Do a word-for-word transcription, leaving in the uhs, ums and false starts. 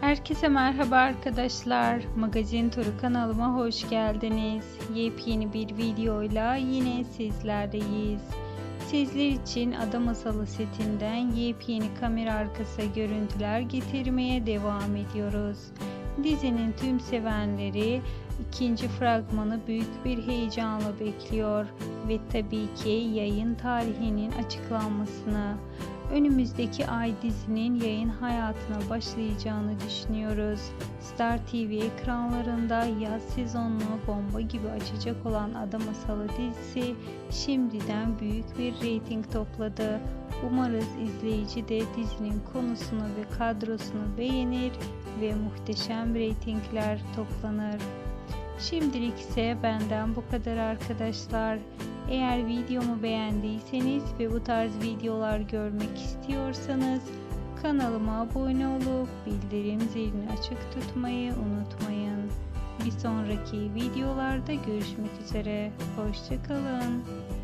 Herkese merhaba arkadaşlar. Magazin Turu kanalıma hoş geldiniz. Yepyeni bir videoyla yine sizlerleyiz. Sizler için Ada Masalı setinden yepyeni kamera arkası görüntüler getirmeye devam ediyoruz. Dizinin tüm sevenleri ikinci fragmanı büyük bir heyecanla bekliyor ve tabii ki yayın tarihinin açıklanmasını. Önümüzdeki ay dizinin yayın hayatına başlayacağını düşünüyoruz. Star T V ekranlarında yaz sezonunu bomba gibi açacak olan Ada Masalı dizisi şimdiden büyük bir reyting topladı. Umarız izleyici de dizinin konusunu ve kadrosunu beğenir ve muhteşem reytingler toplanır. Şimdilik ise benden bu kadar arkadaşlar. Eğer videomu beğendiyseniz ve bu tarz videolar görmek istiyorsanız kanalıma abone olup bildirim zilini açık tutmayı unutmayın. Bir sonraki videolarda görüşmek üzere. Hoşça kalın.